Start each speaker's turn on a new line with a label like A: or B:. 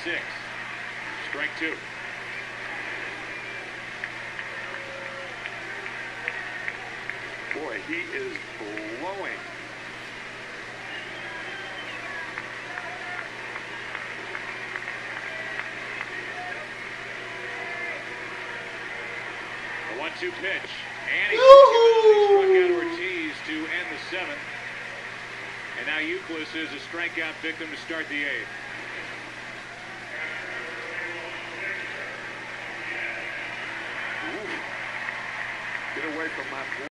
A: 6. Strike 2.
B: Boy, he is blowing.
A: The 1-2 pitch. And he struck out Ortiz to end the 7th. And now Youkilis is a strikeout victim to start the 8th.
B: Get away from my